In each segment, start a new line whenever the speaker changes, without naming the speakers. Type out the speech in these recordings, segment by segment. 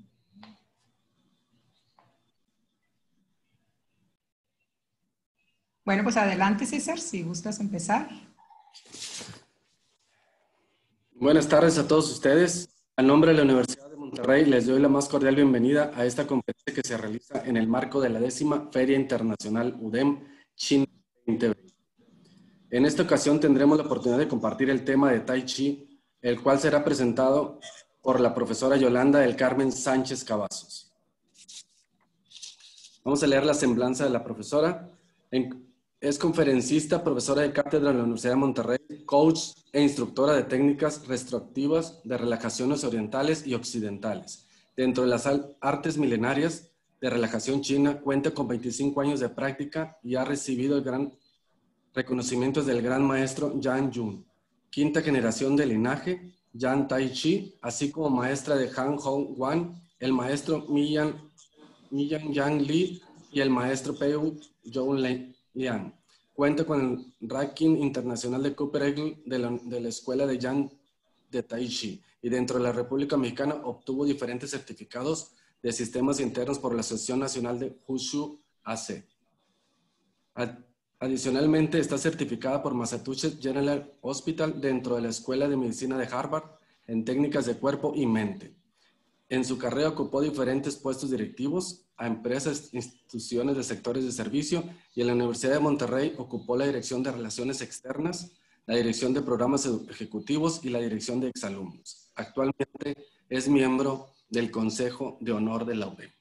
Bueno, pues adelante, César, si gustas empezar.
Buenas tardes a todos ustedes. A nombre de la Universidad de Monterrey les doy la más cordial bienvenida a esta conferencia que se realiza en el marco de la 10ª Feria Internacional UDEM China 2020. En esta ocasión tendremos la oportunidad de compartir el tema de Tai Chi, el cual será presentado por la profesora Yolanda del Carmen Sánchez Cavazos. Vamos a leer la semblanza de la profesora. Es conferencista, profesora de cátedra en la Universidad de Monterrey, coach e instructora de técnicas restaurativas de relajaciones orientales y occidentales. Dentro de las artes milenarias de relajación china, cuenta con 25 años de práctica y ha recibido el gran reconocimiento del gran maestro Yan Yun, quinta generación de linaje Yan Tai Chi, así como maestra de Han Hong Wan, el maestro Miyan Yang Li y el maestro Peu Zhou Lian. Cuenta con el ranking internacional de Cooper Eagle de la Escuela de Yan de Tai Chi y dentro de la República Mexicana obtuvo diferentes certificados de sistemas internos por la Asociación Nacional de Wushu AC. Adicionalmente está certificada por Massachusetts General Hospital dentro de la Escuela de Medicina de Harvard en técnicas de cuerpo y mente. En su carrera ocupó diferentes puestos directivos a empresas, instituciones de sectores de servicio y en la Universidad de Monterrey ocupó la dirección de Relaciones Externas, la dirección de programas ejecutivos y la dirección de exalumnos. Actualmente es miembro del Consejo de Honor de la UDEM.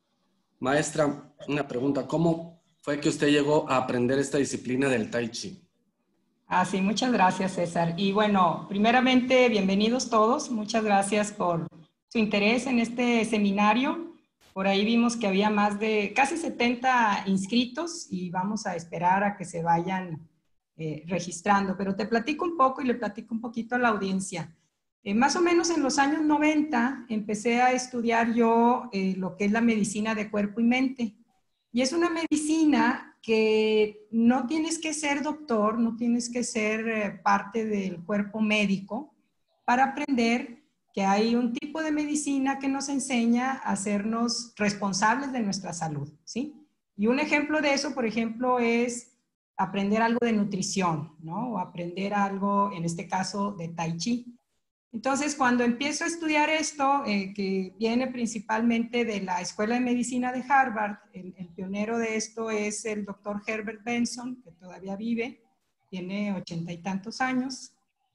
Maestra, una pregunta, ¿cómo fue que usted llegó a aprender esta disciplina del Tai Chi?
Sí, muchas gracias, César. Y bueno, primeramente, bienvenidos todos. Muchas gracias por su interés en este seminario. Por ahí vimos que había más de casi 70 inscritos y vamos a esperar a que se vayan registrando. Pero te platico un poco y le platico un poquito a la audiencia. Más o menos en los años 90 empecé a estudiar yo lo que es la medicina de cuerpo y mente. Y es una medicina que no tienes que ser doctor, no tienes que ser parte del cuerpo médico para aprender que hay un tipo de medicina que nos enseña a hacernos responsables de nuestra salud, ¿sí? Y un ejemplo de eso, por ejemplo, es aprender algo de nutrición, ¿no? O aprender algo, en este caso, de Tai Chi. Entonces, cuando empiezo a estudiar esto, que viene principalmente de la Escuela de Medicina de Harvard, el pionero de esto es el doctor Herbert Benson, que todavía vive, tiene 80 y tantos años.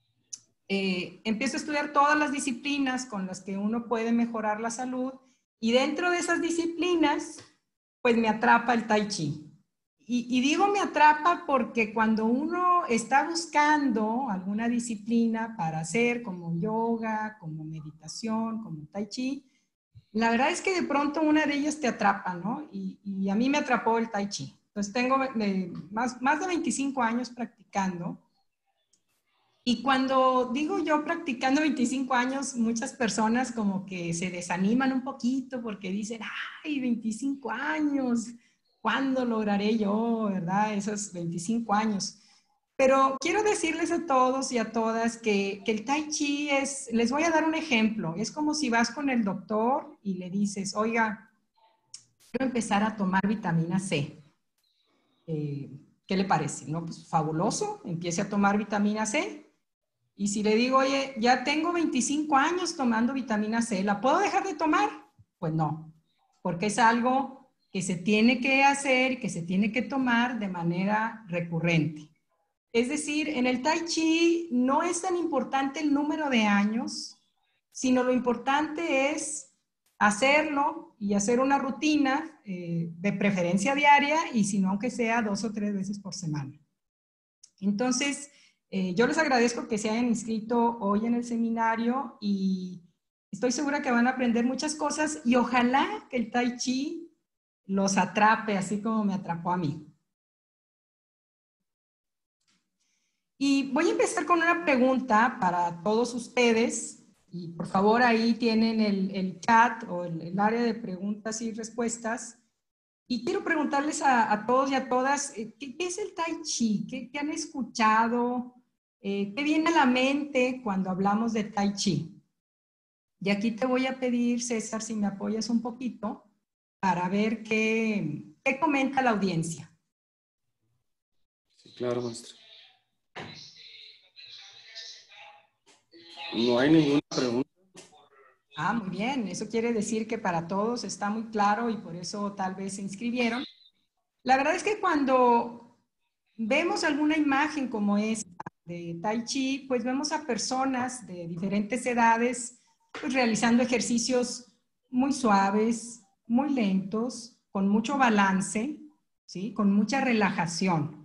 Empiezo a estudiar todas las disciplinas con las que uno puede mejorar la salud y dentro de esas disciplinas, pues me atrapa el Tai Chi. Y digo me atrapa porque cuando uno está buscando alguna disciplina para hacer como yoga, como meditación, como Tai Chi, la verdad es que de pronto una de ellas te atrapa, ¿no? Y a mí me atrapó el Tai Chi. Entonces tengo más de 25 años practicando. Y cuando digo yo practicando 25 años, muchas personas como que se desaniman un poquito porque dicen, ay, 25 años, ¿cuándo lograré yo, verdad? Esos 25 años. Pero quiero decirles a todos y a todas que el Tai Chi es, les voy a dar un ejemplo, es como si vas con el doctor y le dices, oiga, quiero empezar a tomar vitamina C. ¿Qué le parece? ¿No? Pues fabuloso, empiece a tomar vitamina C. Y si le digo, oye, ya tengo 25 años tomando vitamina C, ¿la puedo dejar de tomar? Pues no, porque es algo que se tiene que hacer, que se tiene que tomar de manera recurrente. Es decir, en el Tai Chi no es tan importante el número de años, sino lo importante es hacerlo y hacer una rutina de preferencia diaria y si no, aunque sea 2 o 3 veces por semana. Entonces, yo les agradezco que se hayan inscrito hoy en el seminario y estoy segura que van a aprender muchas cosas y ojalá que el Tai Chi los atrape así como me atrapó a mí. Y voy a empezar con una pregunta para todos ustedes y por favor ahí tienen el chat o el área de preguntas y respuestas. Y quiero preguntarles a todos y a todas, ¿qué es el Tai Chi? ¿Qué han escuchado? ¿Qué viene a la mente cuando hablamos de Tai Chi? Y aquí te voy a pedir, César, si me apoyas un poquito para ver qué comenta la audiencia.
Sí, claro, maestra. No hay ninguna pregunta.
Ah, muy bien. Eso quiere decir que para todos está muy claro y por eso tal vez se inscribieron. La verdad es que cuando vemos alguna imagen como esta de Tai Chi, pues vemos a personas de diferentes edades pues realizando ejercicios muy suaves, muy lentos, con mucho balance, ¿sí? Con mucha relajación.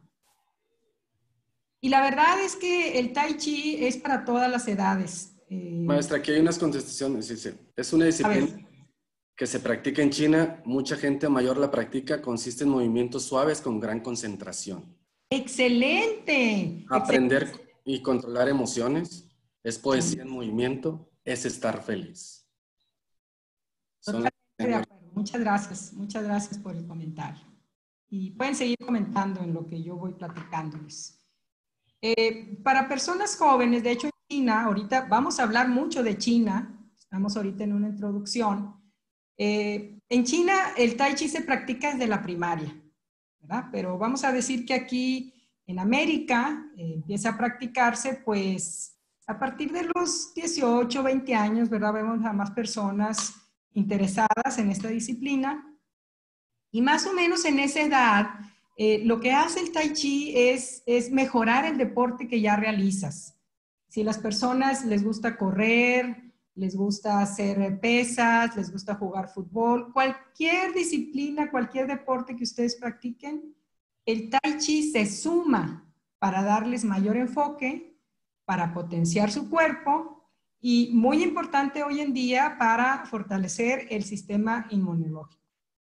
Y la verdad es que el Tai Chi es para todas las edades.
Maestra, aquí hay unas contestaciones. Dice, es una
A ver,
disciplina que se practica en China. Mucha gente mayor la practica. Consiste en movimientos suaves con gran concentración.
excelente,
Aprender
excelente.
y controlar emociones. Es poesía
Sí,
en movimiento. Es estar feliz. Son las
totalmente
que
de
tengo aquí.
acuerdo. Muchas gracias por el comentario. Y pueden seguir comentando en lo que yo voy platicándoles. Para personas jóvenes, de hecho en China, ahorita vamos a hablar mucho de China, estamos ahorita en una introducción. En China el Tai Chi se practica desde la primaria, ¿verdad? Pero vamos a decir que aquí en América empieza a practicarse pues a partir de los 18, 20 años, ¿verdad? Vemos a más personas interesadas en esta disciplina. Y más o menos en esa edad, lo que hace el Tai Chi es mejorar el deporte que ya realizas. Si a las personas les gusta correr, les gusta hacer pesas, les gusta jugar fútbol, cualquier disciplina, cualquier deporte que ustedes practiquen, el Tai Chi se suma para darles mayor enfoque, para potenciar su cuerpo y muy importante hoy en día para fortalecer el sistema inmunológico.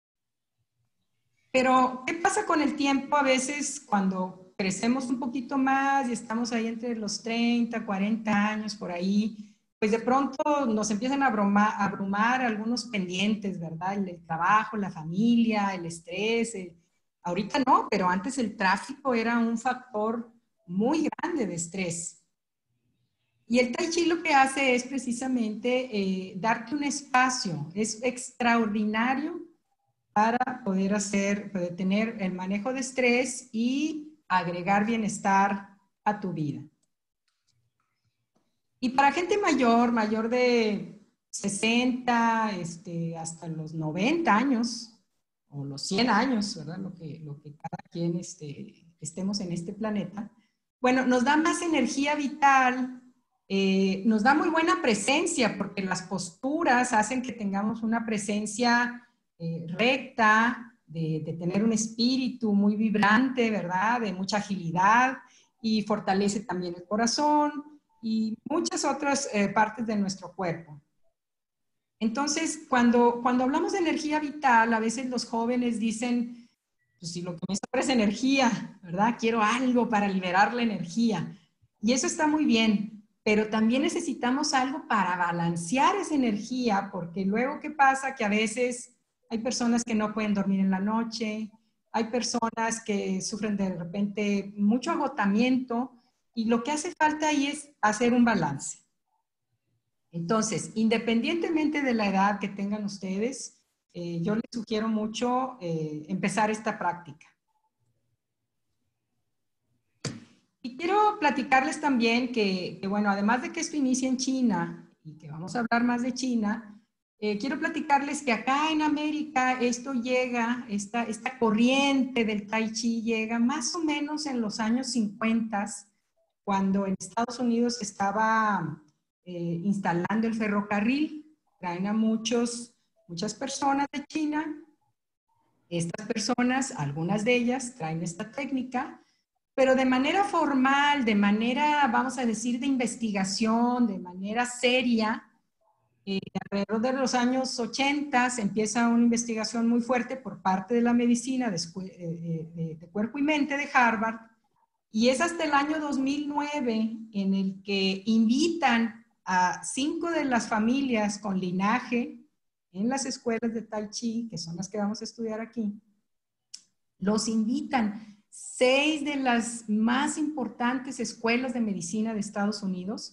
Pero, ¿qué pasa con el tiempo a veces cuando crecemos un poquito más y estamos ahí entre los 30, 40 años por ahí? Pues de pronto nos empiezan a abrumar algunos pendientes, ¿verdad? El trabajo, la familia, el estrés. Ahorita no, pero antes el tráfico era un factor muy grande de estrés. Y el Tai Chi lo que hace es precisamente darte un espacio. Es extraordinario para poder tener el manejo de estrés y agregar bienestar a tu vida. Y para gente mayor, mayor de 60, hasta los 90 años, o los 100 años, ¿verdad? Lo que cada quien estemos en este planeta, bueno, nos da más energía vital, nos da muy buena presencia, porque las posturas hacen que tengamos una presencia recta, de tener un espíritu muy vibrante, ¿verdad? De mucha agilidad y fortalece también el corazón y muchas otras partes de nuestro cuerpo. Entonces, cuando hablamos de energía vital, a veces los jóvenes dicen, pues si lo que me sobra es energía, ¿verdad? Quiero algo para liberar la energía. Y eso está muy bien, pero también necesitamos algo para balancear esa energía, porque luego, ¿qué pasa? Que a veces hay personas que no pueden dormir en la noche, hay personas que sufren de repente mucho agotamiento, y lo que hace falta ahí es hacer un balance. Entonces, independientemente de la edad que tengan ustedes, yo les sugiero mucho empezar esta práctica. Y quiero platicarles también bueno, además de que esto inicia en China y que vamos a hablar más de China, quiero platicarles que acá en América esto llega, esta corriente del Tai Chi llega más o menos en los años 50, cuando en Estados Unidos se estaba instalando el ferrocarril. Traen a muchas personas de China. Estas personas, algunas de ellas, traen esta técnica, pero de manera formal, de manera, vamos a decir, de investigación, de manera seria. Alrededor de los años 80 se empieza una investigación muy fuerte por parte de la medicina de cuerpo y mente de Harvard, y es hasta el año 2009 en el que invitan a 5 de las familias con linaje en las escuelas de Tai Chi, que son las que vamos a estudiar aquí. Los invitan 6 de las más importantes escuelas de medicina de Estados Unidos,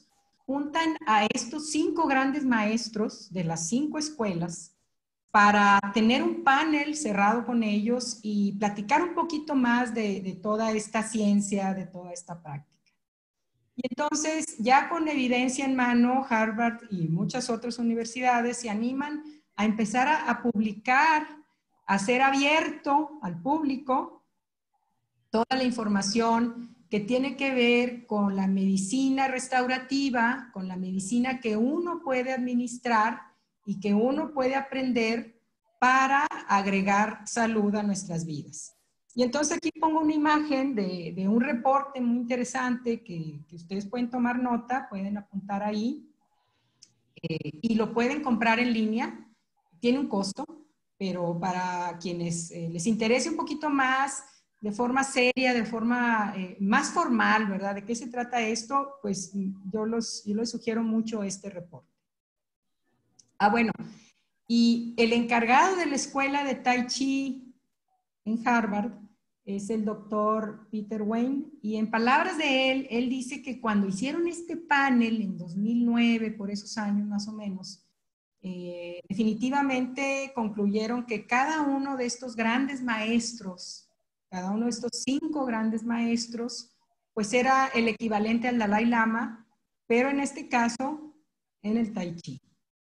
juntan a estos 5 grandes maestros de las 5 escuelas para tener un panel cerrado con ellos y platicar un poquito más de toda esta ciencia, de toda esta práctica. Y entonces, ya con evidencia en mano, Harvard y muchas otras universidades se animan a empezar a publicar, a hacer abierto al público toda la información que tiene que ver con la medicina restaurativa, con la medicina que uno puede administrar y que uno puede aprender para agregar salud a nuestras vidas. Y entonces aquí pongo una imagen de un reporte muy interesante que ustedes pueden tomar nota, pueden apuntar ahí, y lo pueden comprar en línea. Tiene un costo, pero para quienes les interese un poquito más, de forma seria, de forma más formal, ¿verdad? ¿De qué se trata esto? Pues yo les sugiero mucho este reporte. Ah, bueno, y el encargado de la escuela de Tai Chi en Harvard es el doctor Peter Wayne, y en palabras de él, él dice que cuando hicieron este panel en 2009, por esos años más o menos, definitivamente concluyeron que cada uno de estos grandes maestros, cada uno de estos 5 grandes maestros, pues era el equivalente al Dalai Lama, pero en este caso, en el Tai Chi.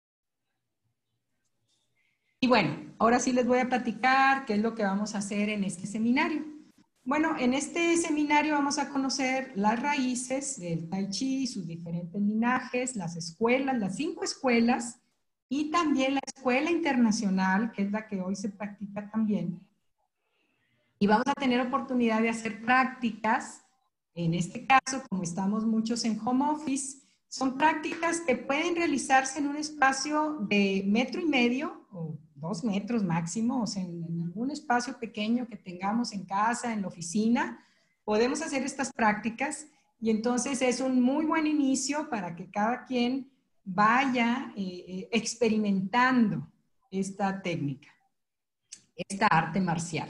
Y bueno, ahora sí les voy a platicar qué es lo que vamos a hacer en este seminario. Bueno, en este seminario vamos a conocer las raíces del Tai Chi, sus diferentes linajes, las escuelas, las 5 escuelas, y también la escuela internacional, que es la que hoy se practica también. Y vamos a tener oportunidad de hacer prácticas. En este caso, como estamos muchos en home office, son prácticas que pueden realizarse en un espacio de 1,5 metros o 2 metros máximo, o sea, en algún espacio pequeño que tengamos en casa, en la oficina, podemos hacer estas prácticas, y entonces es un muy buen inicio para que cada quien vaya experimentando esta técnica, esta arte marcial.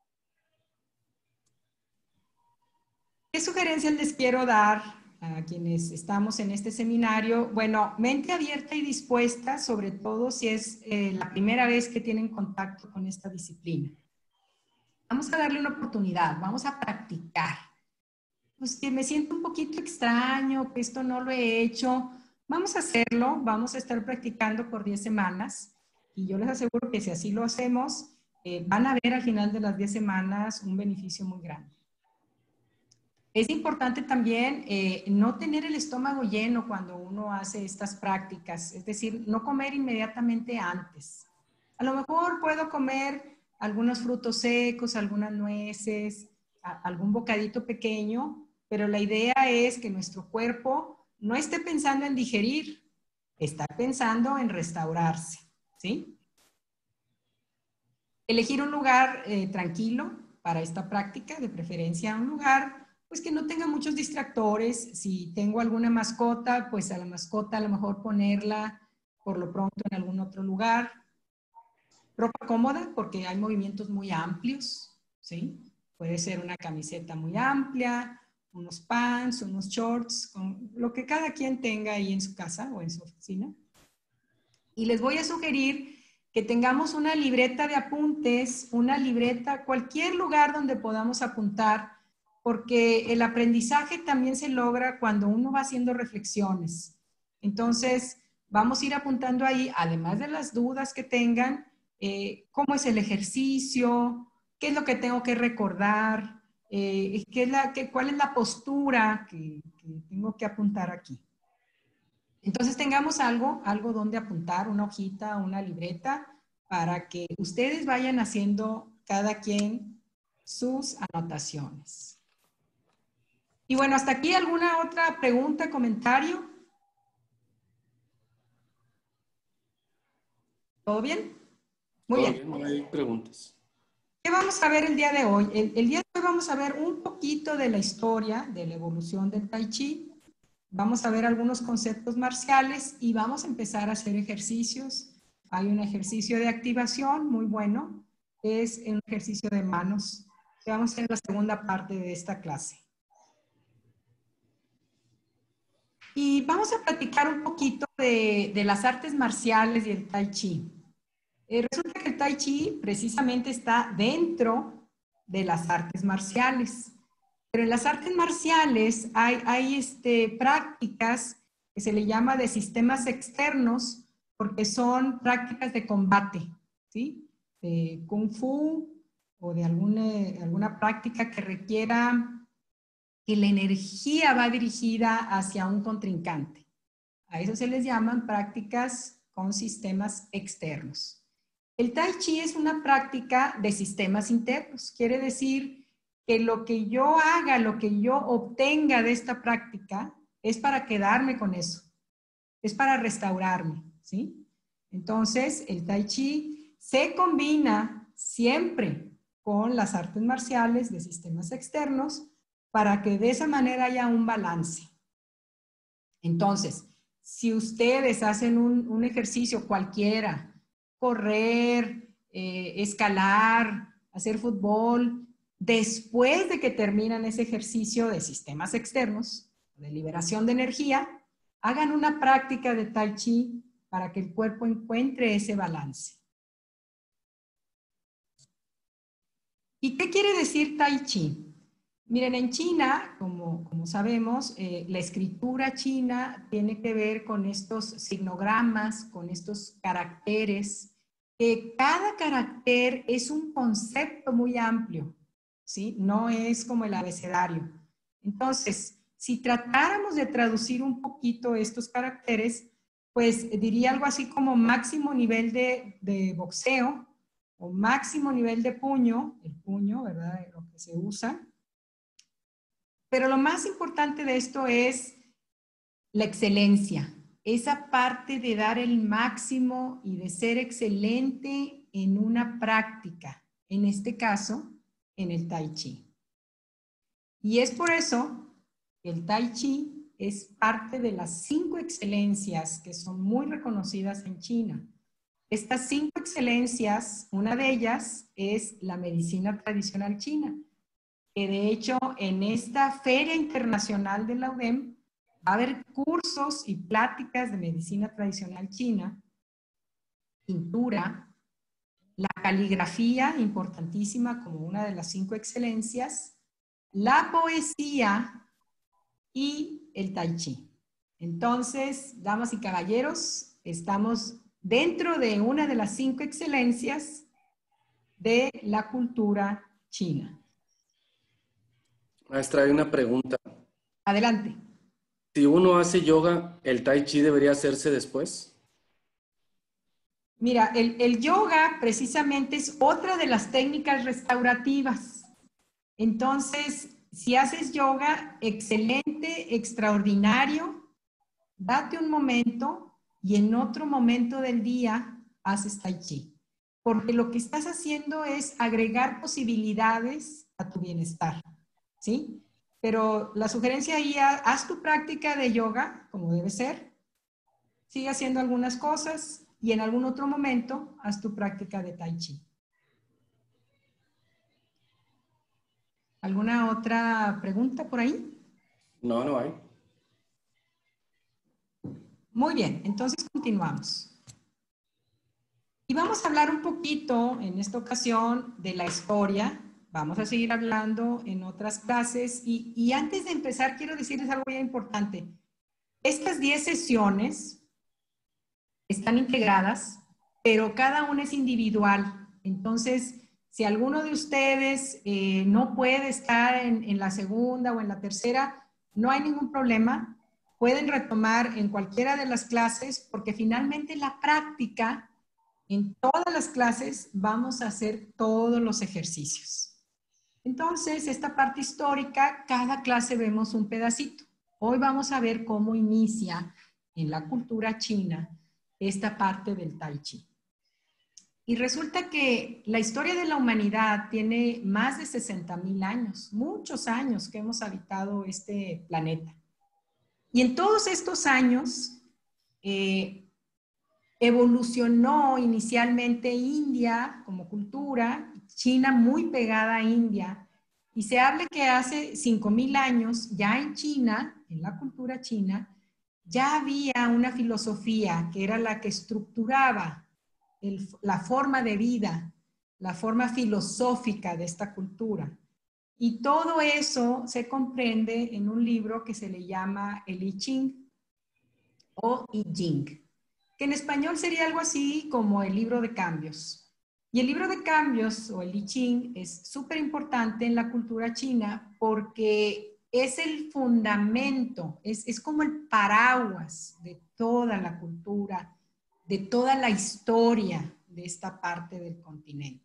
¿Qué sugerencias les quiero dar a quienes estamos en este seminario? Bueno, mente abierta y dispuesta, sobre todo si es la primera vez que tienen contacto con esta disciplina. Vamos a darle una oportunidad, vamos a practicar. Pues que me siento un poquito extraño, que esto no lo he hecho. Vamos a hacerlo, vamos a estar practicando por 10 semanas, y yo les aseguro que si así lo hacemos, van a ver al final de las 10 semanas un beneficio muy grande. Es importante también no tener el estómago lleno cuando uno hace estas prácticas, es decir, no comer inmediatamente antes. A lo mejor puedo comer algunos frutos secos, algunas nueces, algún bocadito pequeño, pero la idea es que nuestro cuerpo no esté pensando en digerir, está pensando en restaurarse, ¿sí? Elegir un lugar tranquilo para esta práctica, de preferencia un lugar pues que no tenga muchos distractores. Si tengo alguna mascota, pues a la mascota a lo mejor ponerla por lo pronto en algún otro lugar. Ropa cómoda, porque hay movimientos muy amplios, ¿sí? Puede ser una camiseta muy amplia, unos pants, unos shorts, con lo que cada quien tenga ahí en su casa o en su oficina. Y les voy a sugerir que tengamos una libreta de apuntes, una libreta, cualquier lugar donde podamos apuntar, porque el aprendizaje también se logra cuando uno va haciendo reflexiones. Entonces, vamos a ir apuntando ahí, además de las dudas que tengan, cómo es el ejercicio, qué es lo que tengo que recordar, cuál es la postura que tengo que apuntar aquí. Entonces tengamos algo donde apuntar, una hojita, una libreta, para que ustedes vayan haciendo cada quien sus anotaciones. Y bueno, hasta aquí, ¿alguna otra pregunta, comentario? ¿Todo bien? Muy bien.
Todo bien, no hay preguntas.
¿Qué vamos a ver el día de hoy? El día de hoy vamos a ver un poquito de la historia, de la evolución del Tai Chi. Vamos a ver algunos conceptos marciales y vamos a empezar a hacer ejercicios. Hay un ejercicio de activación muy bueno, es un ejercicio de manos, que vamos a hacer en la segunda parte de esta clase. Y vamos a platicar un poquito de las artes marciales y el Tai Chi. Resulta que el Tai Chi precisamente está dentro de las artes marciales. Pero en las artes marciales hay prácticas que se le llama de sistemas externos porque son prácticas de combate, ¿sí? De Kung Fu o de alguna práctica que requiera que la energía va dirigida hacia un contrincante. A eso se les llaman prácticas con sistemas externos. El Tai Chi es una práctica de sistemas internos. Quiere decir que lo que yo haga, lo que yo obtenga de esta práctica, es para quedarme con eso. Es para restaurarme, ¿sí? Entonces, el Tai Chi se combina siempre con las artes marciales de sistemas externos para que de esa manera haya un balance. Entonces, si ustedes hacen un ejercicio cualquiera, correr, escalar, hacer fútbol, después de que terminan ese ejercicio de sistemas externos, de liberación de energía, hagan una práctica de Tai Chi para que el cuerpo encuentre ese balance. ¿Y qué quiere decir Tai Chi? Miren, en China, como sabemos, la escritura china tiene que ver con estos signogramas, con estos caracteres. Cada carácter es un concepto muy amplio, ¿sí? No es como el abecedario. Entonces, si tratáramos de traducir un poquito estos caracteres, pues diría algo así como máximo nivel de boxeo o máximo nivel de puño, el puño, ¿verdad? Lo que se usa. Pero lo más importante de esto es la excelencia, esa parte de dar el máximo y de ser excelente en una práctica, en este caso, en el Tai Chi. Y es por eso que el Tai Chi es parte de las 5 excelencias que son muy reconocidas en China. Estas 5 excelencias, una de ellas es la medicina tradicional china, que de hecho en esta Feria Internacional de la UDEM va a haber cursos y pláticas de medicina tradicional china, pintura, la caligrafía, importantísima como una de las 5 excelencias, la poesía y el Tai Chi. Entonces, damas y caballeros, estamos dentro de una de las 5 excelencias de la cultura china.
Maestra, hay una pregunta.
Adelante.
Si uno hace yoga, ¿el Tai Chi debería hacerse después?
Mira, el yoga precisamente es otra de las técnicas restaurativas. Entonces, si haces yoga, excelente, extraordinario, date un momento y en otro momento del día haces Tai Chi. Porque lo que estás haciendo es agregar posibilidades a tu bienestar, ¿sí? Pero la sugerencia ahí, haz tu práctica de yoga, como debe ser, sigue haciendo algunas cosas y en algún otro momento haz tu práctica de Tai Chi. ¿Alguna otra pregunta por ahí?
No, no hay.
Muy bien, entonces continuamos. Y vamos a hablar un poquito en esta ocasión de la historia. Vamos a seguir hablando en otras clases. Y antes de empezar, quiero decirles algo muy importante. Estas 10 sesiones están integradas, pero cada una es individual. Entonces, si alguno de ustedes no puede estar en la segunda o en la tercera, no hay ningún problema. Pueden retomar en cualquiera de las clases porque finalmente la práctica, en todas las clases vamos a hacer todos los ejercicios. Entonces, esta parte histórica, cada clase vemos un pedacito. Hoy vamos a ver cómo inicia en la cultura china esta parte del Tai Chi. Y resulta que la historia de la humanidad tiene más de 60,000 años, muchos años que hemos habitado este planeta. Y en todos estos años evolucionó inicialmente India como cultura, China muy pegada a India, y se habla que hace 5,000 años ya en China, en la cultura china, ya había una filosofía que era la que estructuraba la forma de vida, la forma filosófica de esta cultura. Y todo eso se comprende en un libro que se le llama el I Ching o I Ching, que en español sería algo así como el libro de cambios. Y el libro de cambios o el I Ching es súper importante en la cultura china porque es el fundamento, es como el paraguas de toda la cultura, de toda la historia de esta parte del continente.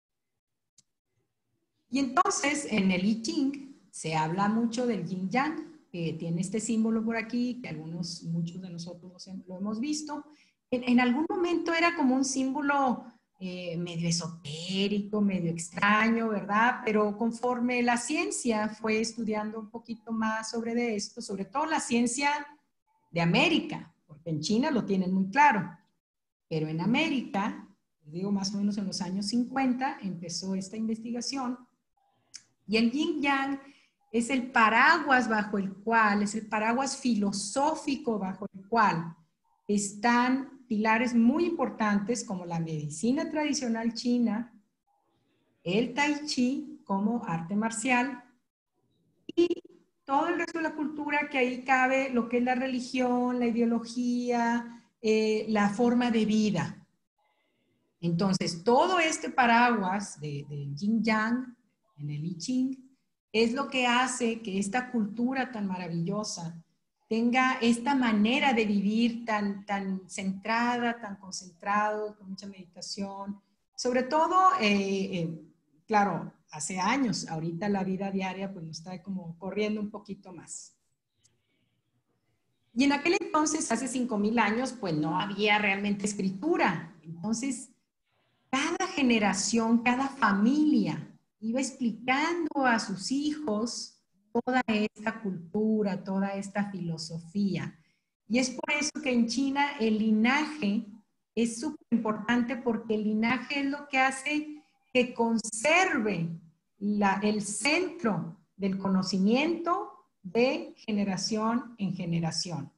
Y entonces en el I Ching se habla mucho del yin yang, que tiene este símbolo por aquí, que muchos de nosotros lo hemos visto. En algún momento era como un símbolo medio esotérico, medio extraño, ¿verdad? Pero conforme la ciencia fue estudiando un poquito más sobre esto, sobre todo la ciencia de América, porque en China lo tienen muy claro, pero en América, digo más o menos en los años 50, empezó esta investigación. Y el yin yang es el paraguas bajo el cual, es el paraguas filosófico bajo el cual están pilares muy importantes como la medicina tradicional china, el tai chi como arte marcial y todo el resto de la cultura, que ahí cabe lo que es la religión, la ideología, la forma de vida. Entonces, todo este paraguas de yin yang en el I Ching es lo que hace que esta cultura tan maravillosa tenga esta manera de vivir tan centrada, tan concentrado, con mucha meditación. Sobre todo, claro, hace años, ahorita la vida diaria pues nos está como corriendo un poquito más. Y en aquel entonces, hace 5,000 años, pues no había realmente escritura. Entonces, cada generación, cada familia iba explicando a sus hijos toda esta cultura, toda esta filosofía. Y es por eso que en China el linaje es súper importante, porque el linaje es lo que hace que conserve el centro del conocimiento de generación en generación.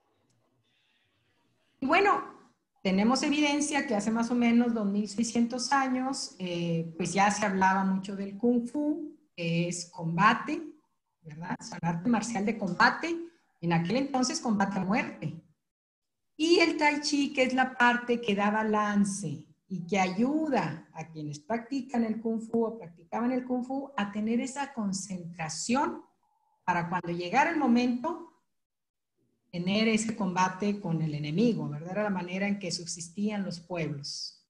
Y bueno, tenemos evidencia que hace más o menos 2600 años, pues ya se hablaba mucho del Kung Fu, que es combate, ¿verdad? Es un arte marcial de combate, en aquel entonces combate a muerte. Y el Tai Chi, que es la parte que da balance y que ayuda a quienes practican el Kung Fu o practicaban el Kung Fu a tener esa concentración para cuando llegara el momento tener ese combate con el enemigo, ¿verdad? Era la manera en que subsistían los pueblos.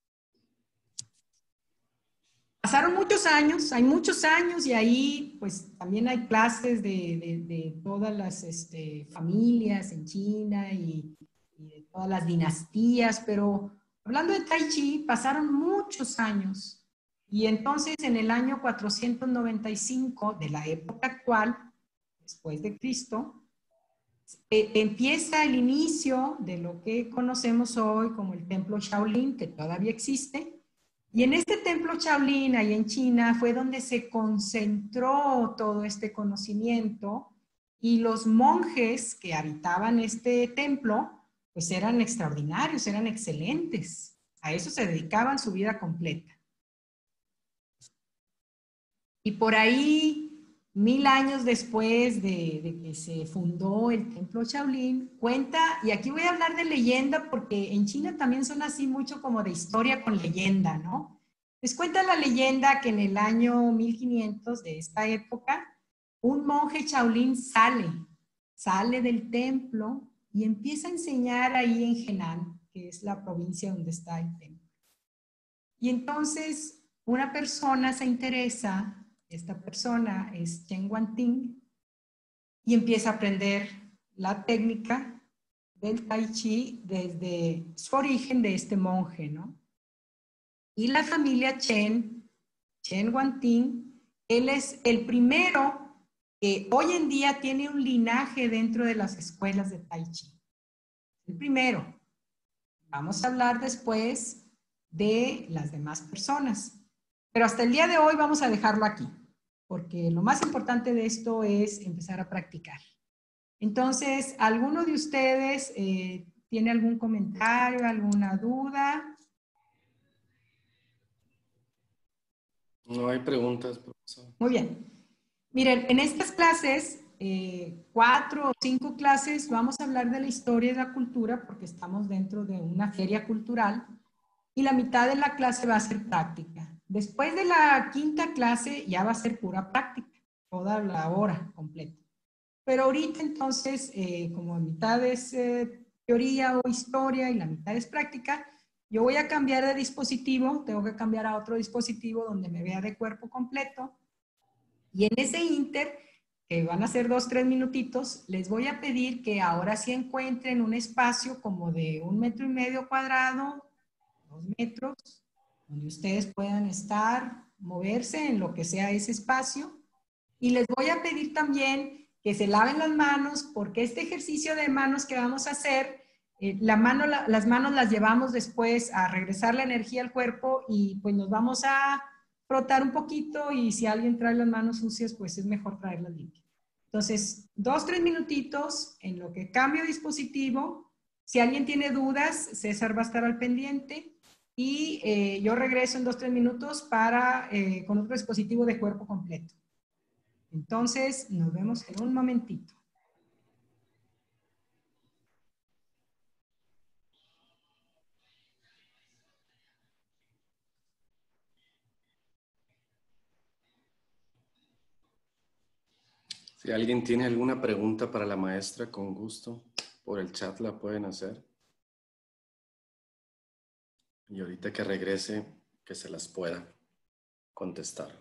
Pasaron muchos años, hay muchos años, y ahí pues también hay clases de todas las familias en China y de todas las dinastías, pero hablando de Tai Chi, pasaron muchos años, y entonces en el año 495 de la época actual, después de Cristo, empieza el inicio de lo que conocemos hoy como el templo Shaolin, que todavía existe. Y en este templo Shaolin, ahí en China, fue donde se concentró todo este conocimiento, y los monjes que habitaban este templo, pues eran extraordinarios, eran excelentes. A eso se dedicaban su vida completa. Y por ahí, 1000 años después de que se fundó el templo Shaolin, cuenta, y aquí voy a hablar de leyenda porque en China también son así mucho como de historia con leyenda, ¿no? Les cuenta la leyenda que en el año 1500 de esta época, un monje Shaolin sale del templo y empieza a enseñar ahí en Henan, que es la provincia donde está el templo. Y entonces una persona se interesa. Esta persona es Chen Guanting y empieza a aprender la técnica del Tai Chi desde su origen de este monje, ¿no? Y la familia Chen Guanting, él es el primero que hoy en día tiene un linaje dentro de las escuelas de Tai Chi. El primero. Vamos a hablar después de las demás personas. Pero hasta el día de hoy vamos a dejarlo aquí, porque lo más importante de esto es empezar a practicar. Entonces, ¿alguno de ustedes tiene algún comentario, alguna duda?
No hay preguntas, profesor.
Muy bien. Miren, en estas clases, 4 o 5 clases, vamos a hablar de la historia y la cultura porque estamos dentro de una feria cultural y la mitad de la clase va a ser práctica. Después de la quinta clase ya va a ser pura práctica, toda la hora completa. Pero ahorita entonces, como la mitad es teoría o historia y la mitad es práctica, yo voy a cambiar de dispositivo, tengo que cambiar a otro dispositivo donde me vea de cuerpo completo. Y en ese inter, que van a ser 2, 3 minutitos, les voy a pedir que ahora sí encuentren un espacio como de 1,5 metros cuadrados, 2 metros, donde ustedes puedan estar, moverse en lo que sea ese espacio. Y les voy a pedir también que se laven las manos, porque este ejercicio de manos que vamos a hacer, las manos las llevamos después a regresar la energía al cuerpo y pues nos vamos a frotar un poquito y si alguien trae las manos sucias, pues es mejor traerlas limpias. Entonces, 2, 3 minutitos en lo que cambio dispositivo. Si alguien tiene dudas, César va a estar al pendiente y yo regreso en 2, 3 minutos con otro dispositivo de cuerpo completo. Entonces, nos vemos en un momentito.
Si alguien tiene alguna pregunta para la maestra, con gusto, por el chat la pueden hacer. Y ahorita que regrese, que se las pueda contestar.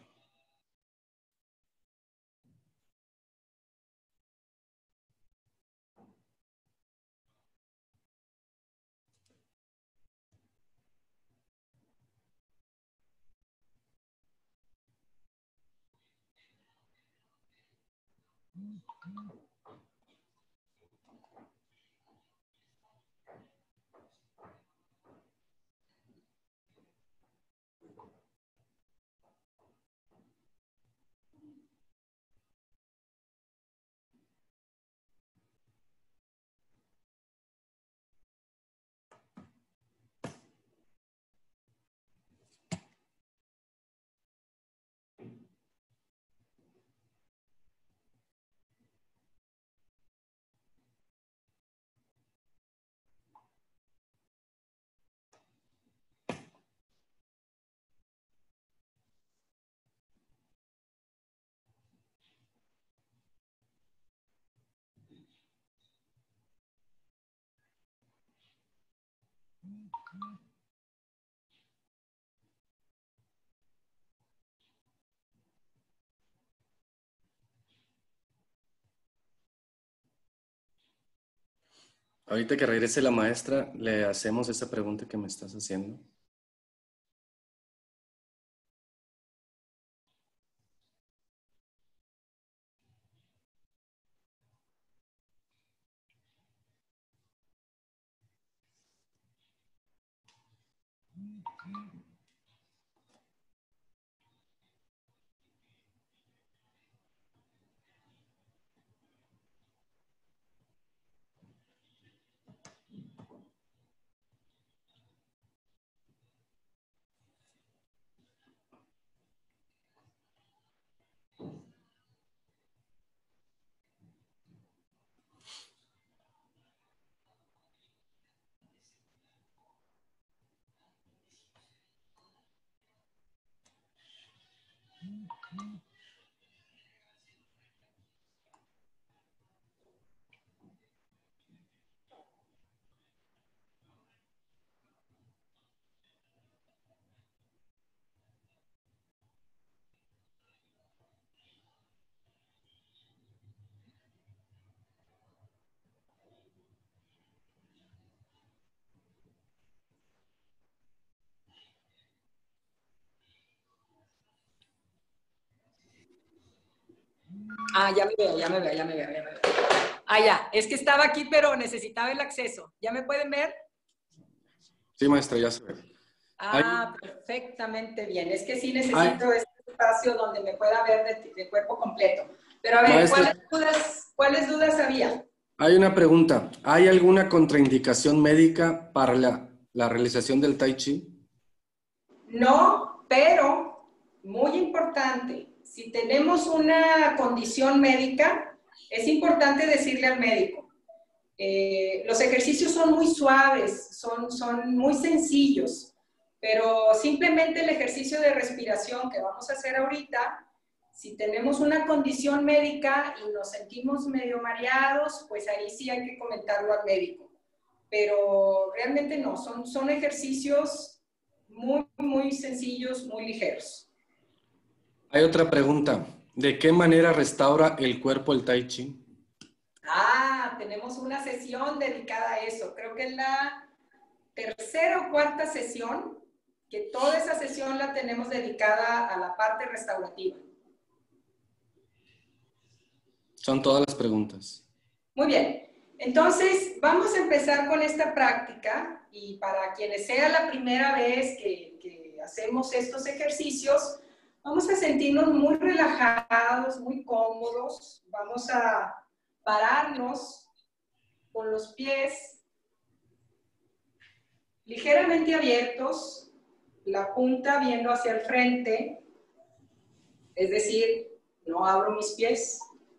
Ahorita que regrese la maestra, le hacemos esa pregunta que me estás haciendo.
Ah, ya me veo, ya me veo, ya me veo, ya me veo. Ah, ya, es que estaba aquí, pero necesitaba el acceso. ¿Ya me pueden ver?
Sí, maestra, ya se ve.
Ah, perfectamente bien. Es que sí necesito este espacio donde me pueda ver de cuerpo completo. Pero a ver,
maestra,
¿cuáles dudas había?
Hay una pregunta. ¿Hay alguna contraindicación médica para la realización del Tai Chi?
No, pero muy importante, si tenemos una condición médica, es importante decirle al médico. Los ejercicios son muy suaves, son muy sencillos, pero simplemente el ejercicio de respiración que vamos a hacer ahorita, si tenemos una condición médica y nos sentimos medio mareados, pues ahí sí hay que comentarlo al médico. Pero realmente no, son ejercicios muy, muy sencillos, muy ligeros.
Hay otra pregunta. ¿De qué manera restaura el cuerpo el Tai Chi?
Tenemos una sesión dedicada a eso. Creo que es la tercera o cuarta sesión, que toda esa sesión la tenemos dedicada a la parte restaurativa.
Son todas las preguntas.
Muy bien. Entonces, vamos a empezar con esta práctica y para quienes sea la primera vez que hacemos estos ejercicios, vamos a sentirnos muy relajados, muy cómodos. Vamos a pararnos con los pies ligeramente abiertos, la punta viendo hacia el frente, es decir, no abro mis pies.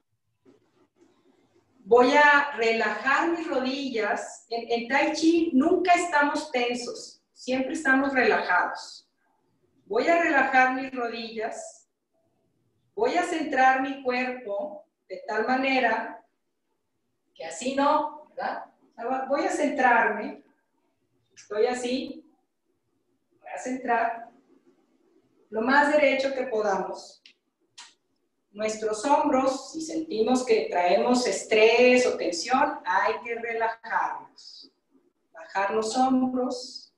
Voy a relajar mis rodillas. En Tai Chi nunca estamos tensos, siempre estamos relajados. Voy a relajar mis rodillas. Voy a centrar mi cuerpo de tal manera que así no, ¿verdad? Voy a centrarme. Estoy así. Voy a centrar lo más derecho que podamos. Nuestros hombros, si sentimos que traemos estrés o tensión, hay que relajarlos. Bajar los hombros.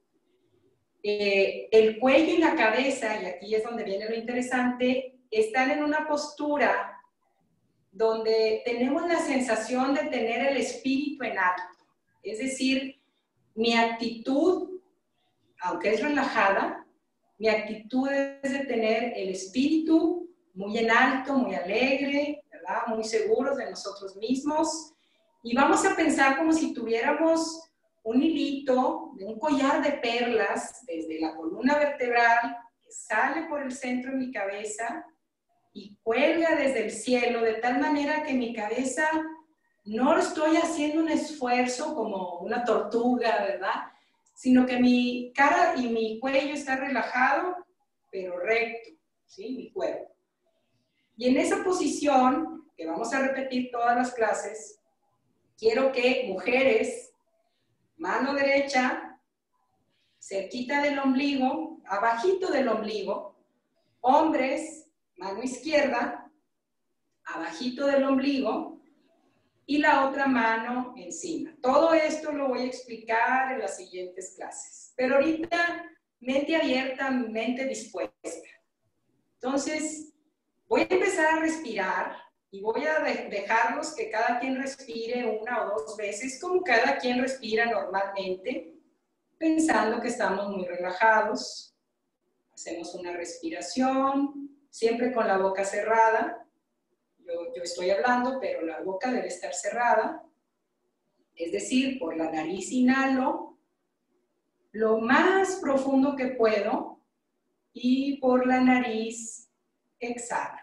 El cuello y la cabeza, y aquí es donde viene lo interesante, están en una postura donde tenemos la sensación de tener el espíritu en alto. Es decir, mi actitud, aunque es relajada, mi actitud es de tener el espíritu muy en alto, muy alegre, ¿verdad? Muy seguros de nosotros mismos. Y vamos a pensar como si tuviéramos un hilito de un collar de perlas desde la columna vertebral que sale por el centro de mi cabeza y cuelga desde el cielo de tal manera que mi cabeza no estoy haciendo un esfuerzo como una tortuga, ¿verdad? Sino que mi cara y mi cuello está relajado, pero recto, ¿sí? Mi cuerpo. Y en esa posición, que vamos a repetir todas las clases, quiero que mujeres, mano derecha, cerquita del ombligo, abajito del ombligo, hombres, mano izquierda, abajito del ombligo, y la otra mano encima. Todo esto lo voy a explicar en las siguientes clases. Pero ahorita, mente abierta, mente dispuesta. Entonces, voy a empezar a respirar y voy a dejarlos que cada quien respire una o dos veces, como cada quien respira normalmente, pensando que estamos muy relajados. Hacemos una respiración, siempre con la boca cerrada. Yo estoy hablando, pero la boca debe estar cerrada. Es decir, por la nariz inhalo lo más profundo que puedo y por la nariz exhalo.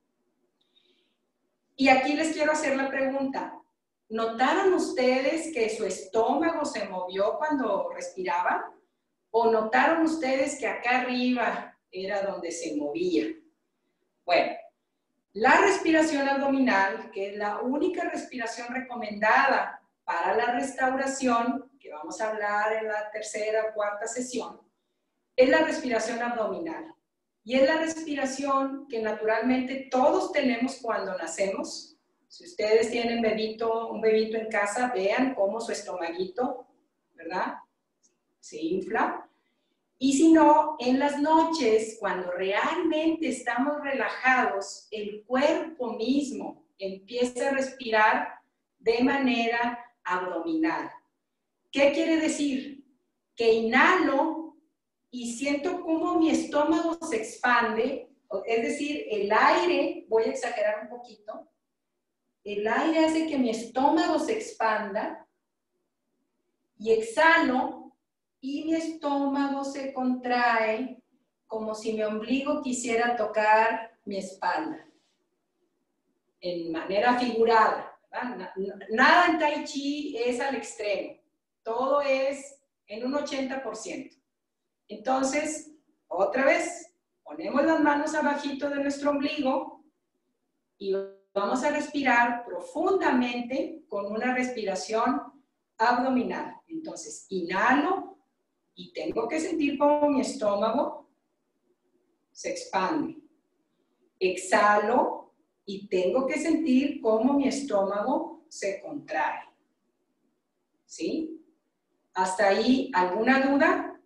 Y aquí les quiero hacer la pregunta. ¿Notaron ustedes que su estómago se movió cuando respiraban? ¿O notaron ustedes que acá arriba era donde se movía? Bueno, la respiración abdominal, que es la única respiración recomendada para la restauración, que vamos a hablar en la tercera o cuarta sesión, es la respiración abdominal. Y es la respiración que naturalmente todos tenemos cuando nacemos. Si ustedes tienen un bebito en casa, vean cómo su estomaguito, ¿verdad? Se infla. Y si no, en las noches, cuando realmente estamos relajados, el cuerpo mismo empieza a respirar de manera abdominal. ¿Qué quiere decir? Que inhalo y siento cómo mi estómago se expande, es decir, el aire, voy a exagerar un poquito, el aire hace que mi estómago se expanda y exhalo y mi estómago se contrae como si mi ombligo quisiera tocar mi espalda, en manera figurada, ¿verdad? Nada en Tai Chi es al extremo, todo es en un 80%. Entonces, otra vez, ponemos las manos abajito de nuestro ombligo y vamos a respirar profundamente con una respiración abdominal. Entonces, inhalo y tengo que sentir cómo mi estómago se expande. Exhalo y tengo que sentir cómo mi estómago se contrae. ¿Sí? ¿Hasta ahí alguna duda?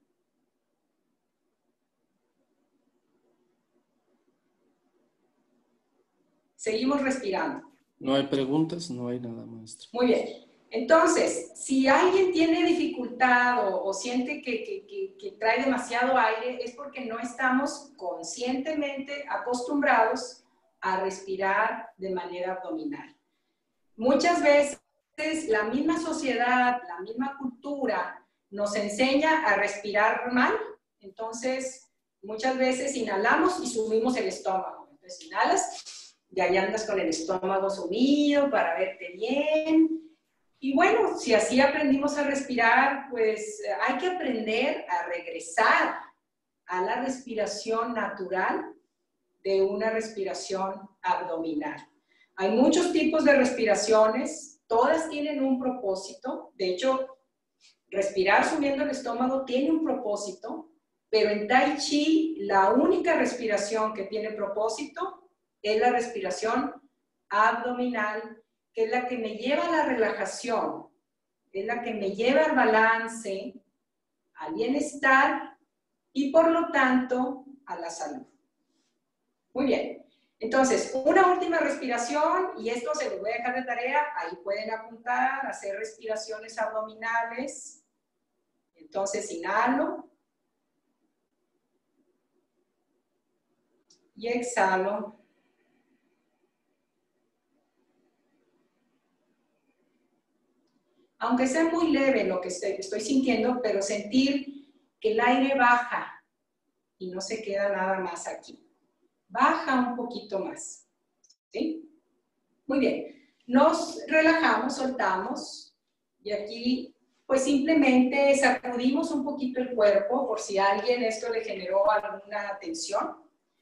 Seguimos respirando.
No hay preguntas, no hay nada, maestra.
Muy bien. Entonces, si alguien tiene dificultad o siente que trae demasiado aire, es porque no estamos conscientemente acostumbrados a respirar de manera abdominal. Muchas veces la misma sociedad, la misma cultura nos enseña a respirar mal. Entonces, muchas veces inhalamos y sumimos el estómago. Entonces, inhalas y ahí andas con el estómago sumido para verte bien. Y bueno, si así aprendimos a respirar, pues hay que aprender a regresar a la respiración natural de una respiración abdominal. Hay muchos tipos de respiraciones, todas tienen un propósito. De hecho, respirar sumiendo el estómago tiene un propósito, pero en Tai Chi la única respiración que tiene propósito es la respiración abdominal, que es la que me lleva a la relajación, es la que me lleva al balance, al bienestar y por lo tanto a la salud. Muy bien. Entonces, una última respiración, y esto se lo voy a dejar de tarea, ahí pueden apuntar, hacer respiraciones abdominales. Entonces, inhalo y exhalo. Aunque sea muy leve lo que estoy sintiendo, pero sentir que el aire baja y no se queda nada más aquí. Baja un poquito más. ¿Sí? Muy bien. Nos relajamos, soltamos y aquí pues simplemente sacudimos un poquito el cuerpo por si a alguien esto le generó alguna tensión.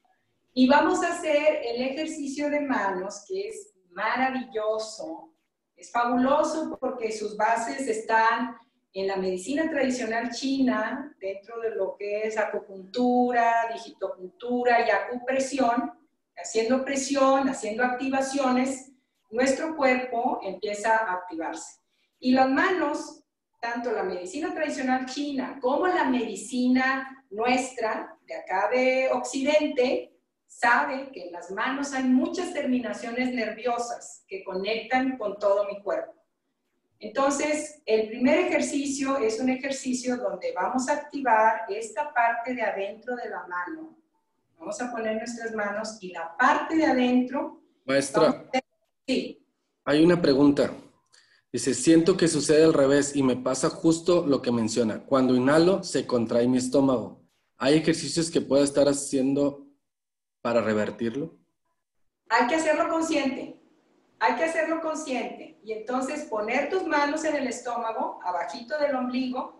Y vamos a hacer el ejercicio de manos que es maravilloso. Es fabuloso porque sus bases están en la medicina tradicional china, dentro de lo que es acupuntura, digitopuntura y acupresión, haciendo presión, haciendo activaciones, nuestro cuerpo empieza a activarse. Y las manos, tanto la medicina tradicional china como la medicina nuestra, de acá de Occidente, sabe que en las manos hay muchas terminaciones nerviosas que conectan con todo mi cuerpo. Entonces, el primer ejercicio es un ejercicio donde vamos a activar esta parte de adentro de la mano. Vamos a poner nuestras manos y la parte de adentro...
Maestra,
sí.
Hay una pregunta. Dice, siento que sucede al revés y me pasa justo lo que menciona. Cuando inhalo, se contrae mi estómago. ¿Hay ejercicios que pueda estar haciendo para revertirlo?
Hay que hacerlo consciente. Hay que hacerlo consciente. Y entonces poner tus manos en el estómago, abajito del ombligo,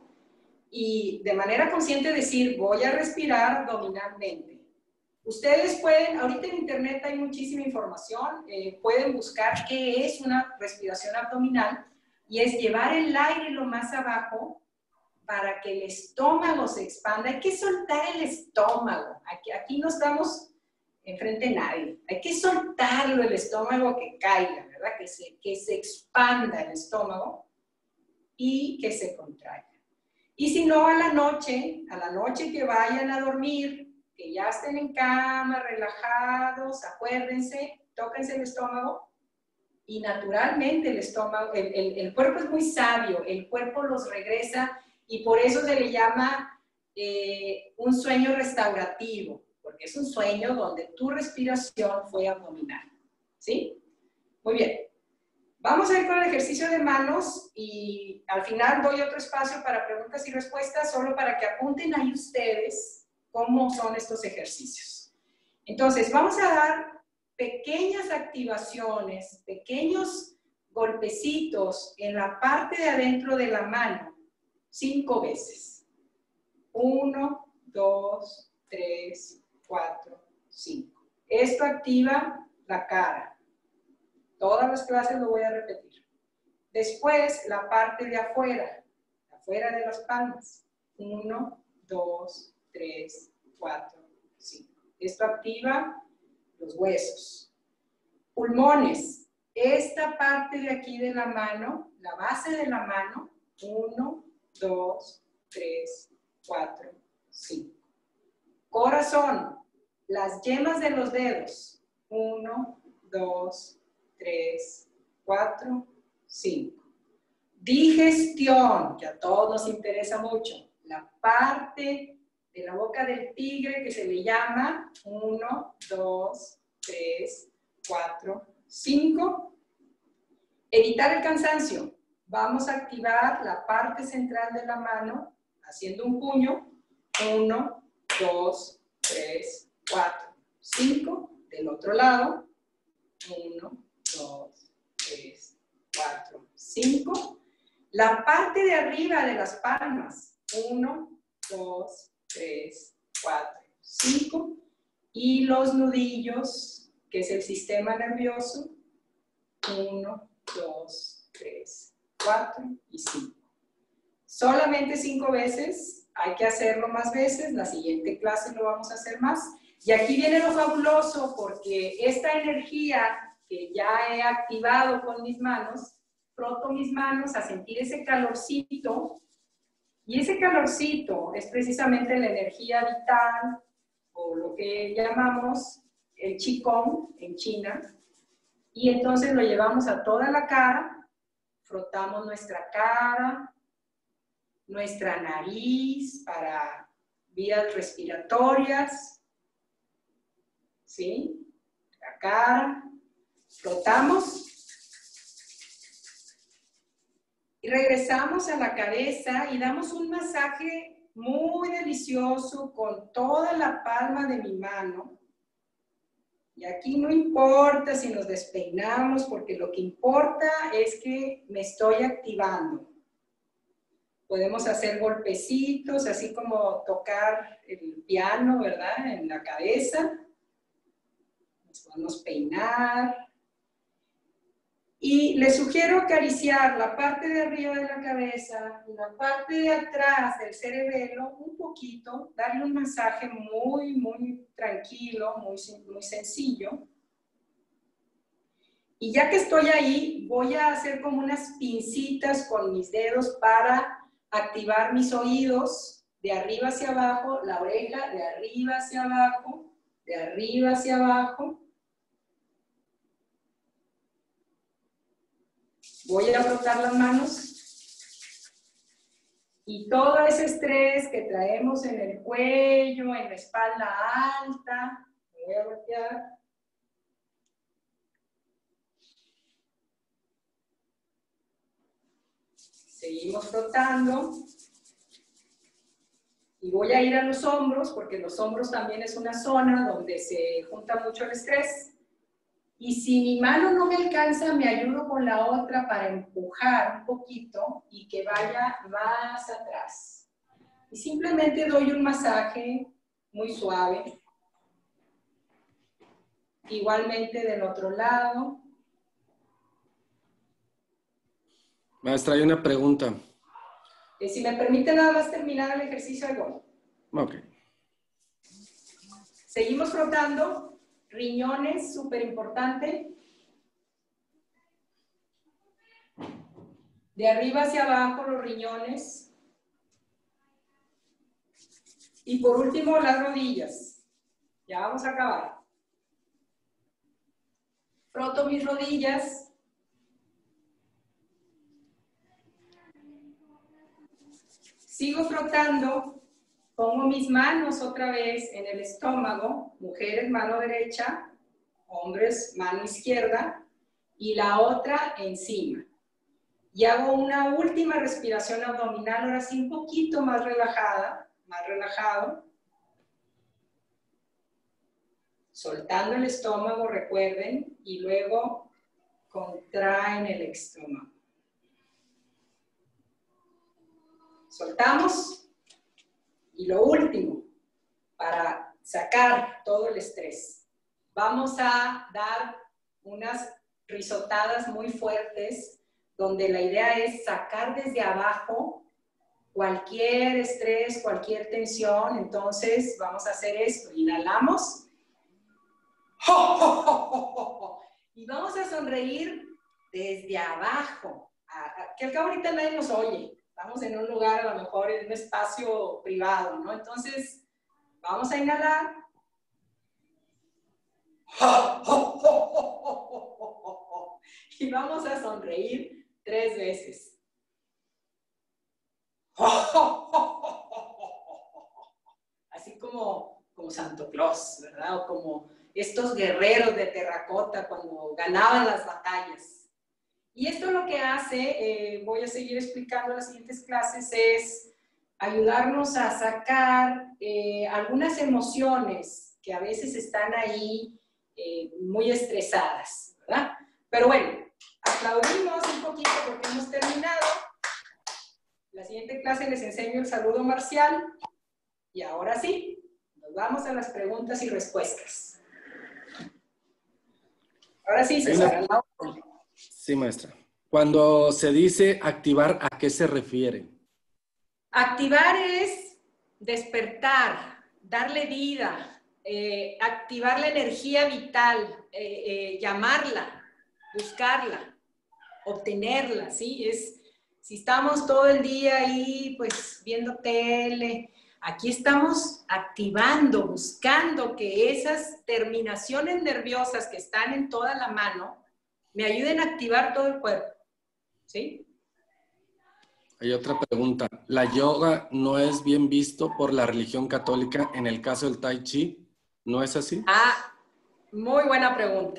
y de manera consciente decir, voy a respirar abdominalmente. Ustedes pueden, ahorita en internet hay muchísima información, pueden buscar qué es una respiración abdominal, y es llevar el aire lo más abajo para que el estómago se expanda. Hay que soltar el estómago. Aquí no estamos enfrente de nadie. Hay que soltarlo, el estómago, que caiga, ¿verdad? Que se expanda el estómago y que se contraiga. Y si no, a la noche que vayan a dormir, que ya estén en cama, relajados, acuérdense, tóquense el estómago y naturalmente el estómago, el cuerpo es muy sabio, el cuerpo los regresa y por eso se le llama un sueño restaurativo, porque es un sueño donde tu respiración fue abdominal. ¿Sí? Muy bien. Vamos a ir con el ejercicio de manos y al final doy otro espacio para preguntas y respuestas, solo para que apunten ahí ustedes cómo son estos ejercicios. Entonces, vamos a dar pequeñas activaciones, pequeños golpecitos en la parte de adentro de la mano, 5 veces. 1, 2, 3, 4, 5. Esto activa la cara. Todas las clases lo voy a repetir. Después, la parte de afuera de las palmas. 1, 2, 3, 4, 5. Esto activa los huesos. Pulmones. Esta parte de aquí de la mano, la base de la mano. 1, 2, 3, 4, 5. Corazón. Las yemas de los dedos. 1, 2, 3, 4, 5. Digestión, que a todos nos interesa mucho. La parte de la boca del tigre que se le llama 1, 2, 3, 4, 5. Evitar el cansancio. Vamos a activar la parte central de la mano haciendo un puño. 1, 2, 3, 4, 5. Del otro lado. 1, 2, 3, 4, 5. La parte de arriba de las palmas. 1, 2, 3, 4, 5. Y los nudillos, que es el sistema nervioso. 1, 2, 3, 4 y 5. Solamente 5 veces. Hay que hacerlo más veces. La siguiente clase lo vamos a hacer más. Y aquí viene lo fabuloso, porque esta energía que ya he activado con mis manos, froto mis manos a sentir ese calorcito, y ese calorcito es precisamente la energía vital, o lo que llamamos el Qigong en China, y entonces lo llevamos a toda la cara, frotamos nuestra cara, nuestra nariz para vías respiratorias, ¿sí? La cara, frotamos y regresamos a la cabeza y damos un masaje muy delicioso con toda la palma de mi mano. Y aquí no importa si nos despeinamos, porque lo que importa es que me estoy activando. Podemos hacer golpecitos, así como tocar el piano, ¿verdad? En la cabeza. Nos podemos peinar. Y les sugiero acariciar la parte de arriba de la cabeza, la parte de atrás del cerebelo un poquito, darle un masaje muy, muy tranquilo, muy sencillo. Y ya que estoy ahí, voy a hacer como unas pincitas con mis dedos para activar mis oídos de arriba hacia abajo, la oreja de arriba hacia abajo, de arriba hacia abajo. Voy a frotar las manos y todo ese estrés que traemos en el cuello, en la espalda alta, me voy a voltear. Seguimos frotando y voy a ir a los hombros, porque los hombros también es una zona donde se junta mucho el estrés. Y si mi mano no me alcanza, me ayudo con la otra para empujar un poquito y que vaya más atrás. Y simplemente doy un masaje muy suave. Igualmente del otro lado.
Maestra, hay una pregunta.
Si me permite nada más terminar el ejercicio de gol.
Ok.
Seguimos frotando. Riñones, súper importante. De arriba hacia abajo los riñones. Y por último las rodillas. Ya vamos a acabar. Froto mis rodillas. Sigo frotando. Pongo mis manos otra vez en el estómago. Mujeres, mano derecha. Hombres, mano izquierda. y la otra encima. Y hago una última respiración abdominal, ahora sí un poquito más relajada, más relajado. Soltando el estómago, recuerden, y luego contraen el estómago. Soltamos. Y lo último, para sacar todo el estrés, vamos a dar unas risotadas muy fuertes, donde la idea es sacar desde abajo cualquier estrés, cualquier tensión. Entonces vamos a hacer esto. Inhalamos. Y vamos a sonreír desde abajo, que al cabo ahorita nadie nos oye. Estamos en un lugar, a lo mejor en un espacio privado, ¿no? Entonces, vamos a inhalar. Y vamos a sonreír 3 veces. Así como Santo Claus, ¿verdad? O como estos guerreros de terracota cuando ganaban las batallas. Y esto lo que hace, voy a seguir explicando en las siguientes clases, es ayudarnos a sacar algunas emociones que a veces están ahí muy estresadas, ¿verdad? Pero bueno, aplaudimos un poquito porque hemos terminado. La siguiente clase les enseño el saludo marcial. Y ahora sí, nos vamos a las preguntas y respuestas. Ahora sí, César.
Sí, maestra. Cuando se dice activar, ¿a qué se refiere?
Activar es despertar, darle vida, activar la energía vital, llamarla, buscarla, obtenerla, ¿sí? Si estamos todo el día ahí, pues, viendo tele, aquí estamos activando, buscando que esas terminaciones nerviosas que están en toda la mano me ayuden a activar todo el cuerpo, ¿sí?
Hay otra pregunta. ¿La yoga no es bien visto por la religión católica en el caso del Tai Chi? ¿No es así?
Ah, muy buena pregunta.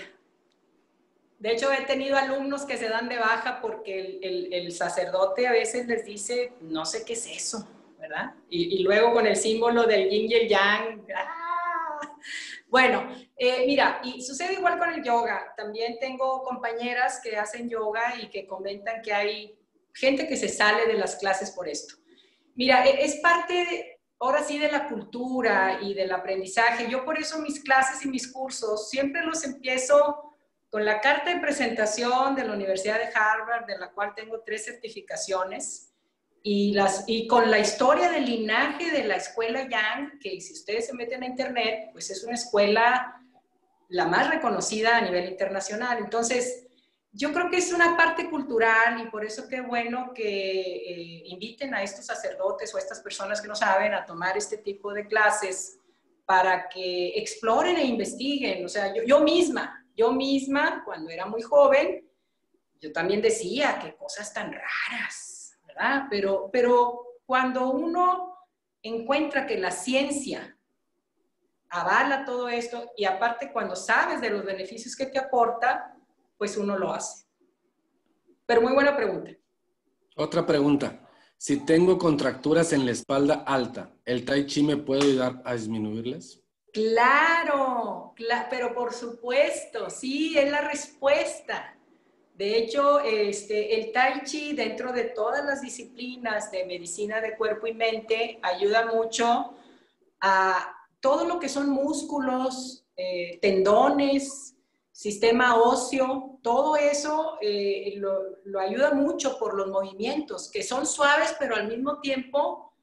De hecho, he tenido alumnos que se dan de baja porque el sacerdote a veces les dice, no sé qué es eso, ¿verdad? Y luego con el símbolo del yin y el yang. ¡Ah! Bueno, mira, y sucede igual con el yoga. También tengo compañeras que hacen yoga y que comentan que hay gente que se sale de las clases por esto. Mira, es parte, ahora sí, de la cultura y del aprendizaje. Yo por eso mis clases y mis cursos siempre los empiezo con la carta de presentación de la Universidad de Harvard, de la cual tengo 3 certificaciones, y con la historia del linaje de la escuela Yang, que si ustedes se meten a internet, pues es una escuela la más reconocida a nivel internacional. Entonces, yo creo que es una parte cultural y por eso qué bueno que inviten a estos sacerdotes o a estas personas que no saben a tomar este tipo de clases para que exploren e investiguen. O sea, yo misma, cuando era muy joven, yo también decía qué cosas tan raras, ¿verdad? Pero cuando uno encuentra que la ciencia avala todo esto y aparte cuando sabes de los beneficios que te aporta, pues uno lo hace. Pero muy buena pregunta.
Otra pregunta. Si tengo contracturas en la espalda alta, ¿el Tai Chi me puede ayudar a disminuirlas?
Claro, pero por supuesto, sí, es la respuesta. De hecho, el Tai Chi, dentro de todas las disciplinas de medicina de cuerpo y mente, ayuda mucho a todo lo que son músculos, tendones, sistema óseo, todo eso lo ayuda mucho por los movimientos, que son suaves, pero al mismo tiempo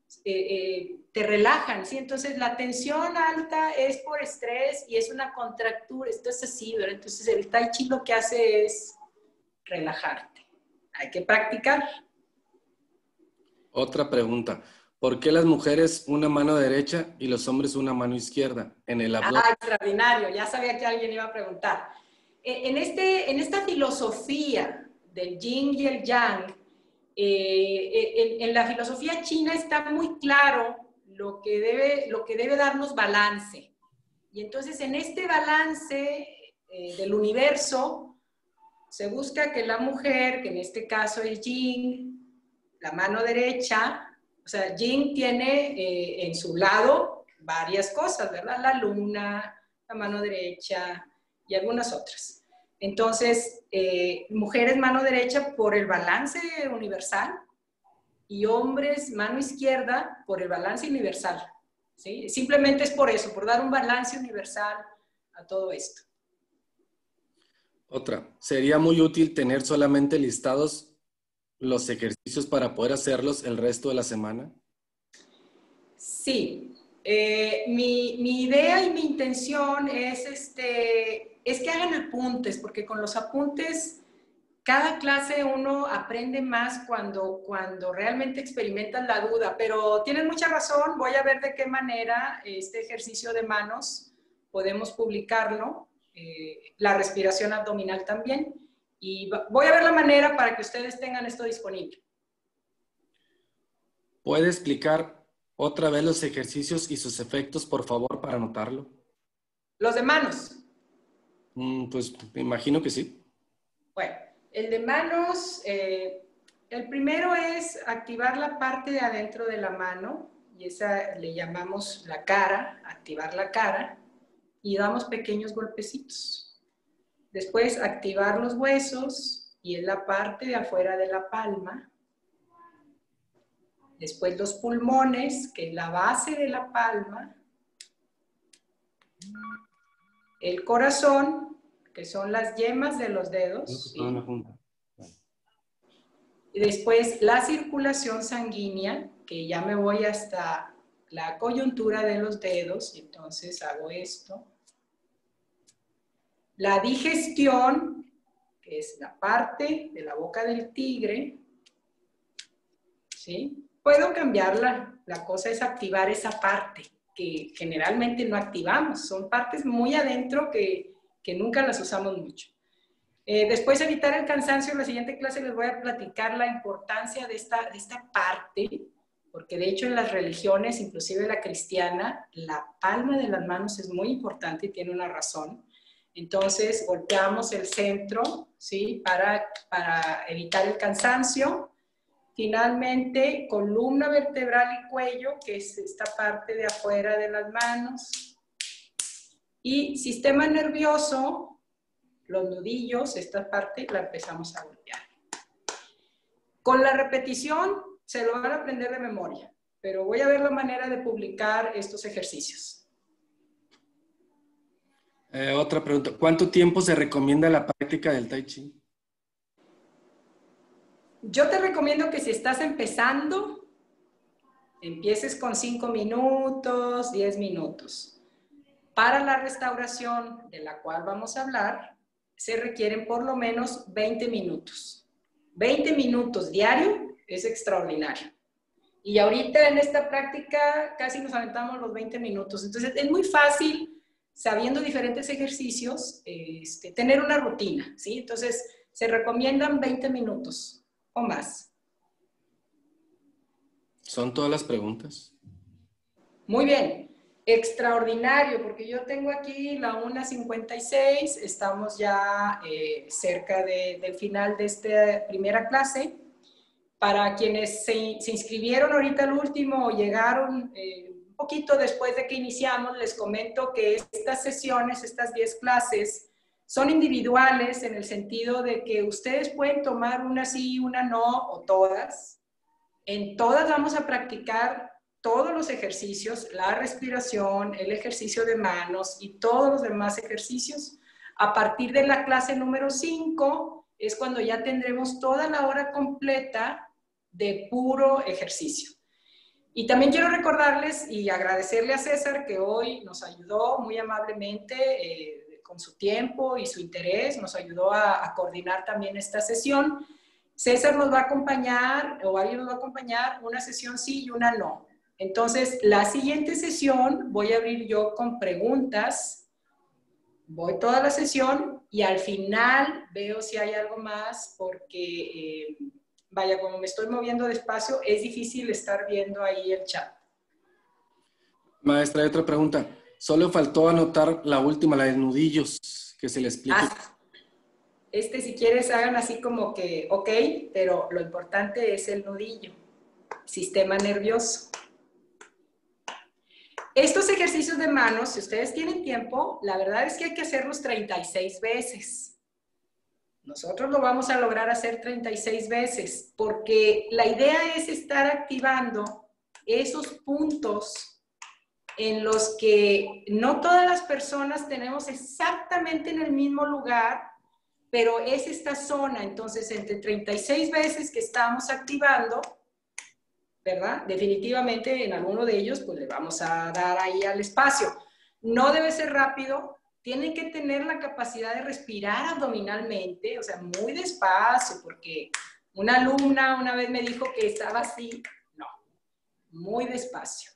te relajan, ¿sí? Entonces, la tensión alta es por estrés y es una contractura, esto es así, ¿verdad? Entonces, el Tai Chi lo que hace es relajarte. Hay que practicar.
Otra pregunta. ¿Por qué las mujeres una mano derecha y los hombres una mano izquierda en el abdomen?
Ah, extraordinario. Ya sabía que alguien iba a preguntar. En esta filosofía del yin y el yang, en la filosofía china está muy claro lo que debe darnos balance. Y entonces en este balance del universo, Se busca que la mujer, que en este caso es yin, la mano derecha, o sea, yin tiene en su lado varias cosas, ¿verdad? La luna, la mano derecha y algunas otras. Entonces, mujeres mano derecha por el balance universal y hombres mano izquierda por el balance universal. ¿Sí? Simplemente es por eso, por dar un balance universal a todo esto.
Otra, ¿sería muy útil tener solamente listados los ejercicios para poder hacerlos el resto de la semana?
Sí, mi idea y mi intención es que hagan apuntes, porque con los apuntes, cada clase uno aprende más cuando realmente experimentan la duda, pero tienen mucha razón, voy a ver de qué manera este ejercicio de manos podemos publicarlo, la respiración abdominal también, y voy a ver la manera para que ustedes tengan esto disponible.
¿Puede explicar otra vez los ejercicios y sus efectos, por favor, para anotarlo?
Los de manos.
Pues me imagino que sí.
Bueno, el de manos, el primero es activar la parte de adentro de la mano, y esa le llamamos la cara, activar la cara, y damos pequeños golpecitos. Después activar los huesos, y es la parte de afuera de la palma. Después los pulmones, que es la base de la palma. El corazón, que son las yemas de los dedos. ¿Sí? Y después la circulación sanguínea, que ya me voy hasta la coyuntura de los dedos, y entonces hago esto. La digestión, que es la parte de la boca del tigre. ¿Sí? Puedo cambiarla, la cosa es activar esa parte que generalmente no activamos, son partes muy adentro que nunca las usamos mucho. Después evitar el cansancio, en la siguiente clase les voy a platicar la importancia de esta parte, porque de hecho en las religiones, inclusive la cristiana, la palma de las manos es muy importante y tiene una razón. Entonces golpeamos el centro, ¿sí? Para evitar el cansancio. Finalmente, columna vertebral y cuello, que es esta parte de afuera de las manos. Y sistema nervioso, los nudillos, esta parte la empezamos a golpear. Con la repetición se lo van a aprender de memoria, pero voy a ver la manera de publicar estos ejercicios.
Otra pregunta, ¿cuánto tiempo se recomienda la práctica del Tai Chi?
Yo te recomiendo que si estás empezando, empieces con 5 minutos, 10 minutos. Para la restauración de la cual vamos a hablar, se requieren por lo menos 20 minutos. 20 minutos diario es extraordinario. Y ahorita en esta práctica casi nos aventamos los 20 minutos. Entonces es muy fácil, sabiendo diferentes ejercicios, tener una rutina, ¿sí? Entonces se recomiendan 20 minutos o más.
¿Son todas las preguntas?
Muy bien. Extraordinario, porque yo tengo aquí la 1:56, estamos ya cerca del final de esta primera clase. Para quienes se inscribieron ahorita al último o llegaron un poquito después de que iniciamos, les comento que estas sesiones, estas 10 clases, son individuales en el sentido de que ustedes pueden tomar una sí, una no o todas. En todas vamos a practicar todos los ejercicios, la respiración, el ejercicio de manos y todos los demás ejercicios. A partir de la clase número 5 es cuando ya tendremos toda la hora completa de puro ejercicio. Y también quiero recordarles y agradecerle a César que hoy nos ayudó muy amablemente con su tiempo y su interés, nos ayudó a coordinar también esta sesión. César nos va a acompañar, o alguien nos va a acompañar, una sesión sí y una no. Entonces, la siguiente sesión voy a abrir yo con preguntas, voy toda la sesión y al final veo si hay algo más porque, vaya, como me estoy moviendo despacio, es difícil estar viendo ahí el chat.
Maestra, hay otra pregunta. Solo faltó anotar la última, la de nudillos, que se le explique.
Si quieres hagan así como que, ok, pero lo importante es el nudillo, sistema nervioso. Estos ejercicios de manos, si ustedes tienen tiempo, la verdad es que hay que hacerlos 36 veces. Nosotros lo vamos a lograr hacer 36 veces, porque la idea es estar activando esos puntos en los que no todas las personas tenemos exactamente en el mismo lugar, pero es esta zona. Entonces, entre 36 veces que estamos activando, ¿verdad? Definitivamente en alguno de ellos, pues le vamos a dar ahí al espacio. No debe ser rápido, tienen que tener la capacidad de respirar abdominalmente, o sea, muy despacio, porque una alumna una vez me dijo que estaba así. No, muy despacio.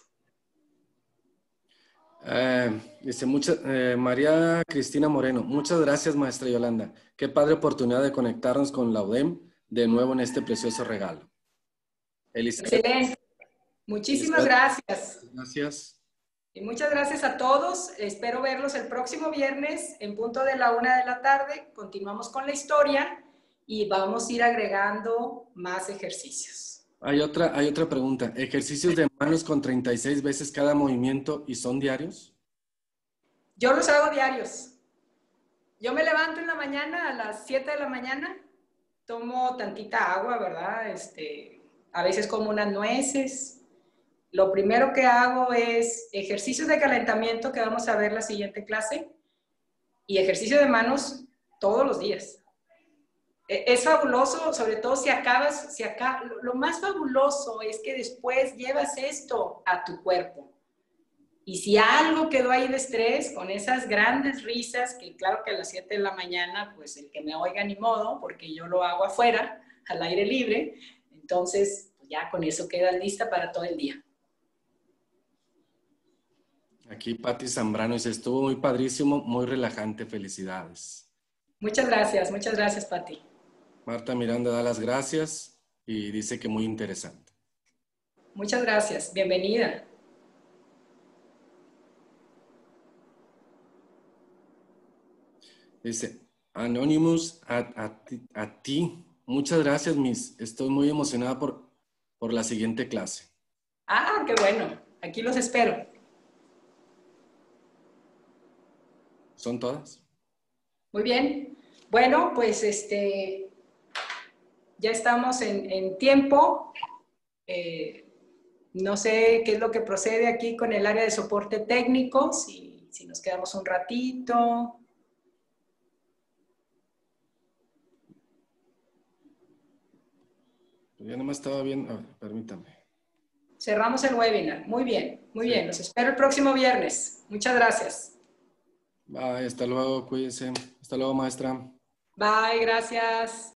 Dice María Cristina Moreno, muchas gracias, maestra Yolanda. Qué padre oportunidad de conectarnos con la UDEM de nuevo en este precioso regalo. Elizabeth.
Excelente. Muchísimas gracias.
Gracias.
Y muchas gracias a todos. Espero verlos el próximo viernes en punto de la 1 de la tarde. Continuamos con la historia y vamos a ir agregando más ejercicios.
Hay otra pregunta. ¿Ejercicios de manos con 36 veces cada movimiento y son diarios?
Yo los hago diarios. Yo me levanto en la mañana a las 7 de la mañana, tomo tantita agua, ¿verdad? A veces como unas nueces. Lo primero que hago es ejercicios de calentamiento, que vamos a ver la siguiente clase, y ejercicio de manos todos los días. Es fabuloso, sobre todo si acabas, lo más fabuloso es que después llevas esto a tu cuerpo. Y si algo quedó ahí de estrés, con esas grandes risas, que claro que a las 7 de la mañana, pues el que me oiga ni modo, porque yo lo hago afuera, al aire libre, entonces pues ya con eso quedas lista para todo el día.
Aquí Patti Zambrano dice, estuvo muy padrísimo, muy relajante, felicidades.
Muchas gracias, Patti.
Marta Miranda da las gracias y dice que muy interesante.
Muchas gracias, bienvenida.
Dice, Anonymous, a ti, muchas gracias, Miss. Estoy muy emocionada por la siguiente clase.
Ah, qué bueno. Aquí los espero.
¿Son todas?
Muy bien. Bueno, pues ya estamos en tiempo. No sé qué es lo que procede aquí con el área de soporte técnico, si nos quedamos un ratito.
Ya nomás estaba viendo, permítame.
Cerramos el webinar. Muy bien, muy bien. Los espero el próximo viernes. Muchas gracias.
Bye, hasta luego, cuídense. Hasta luego, maestra.
Bye, gracias.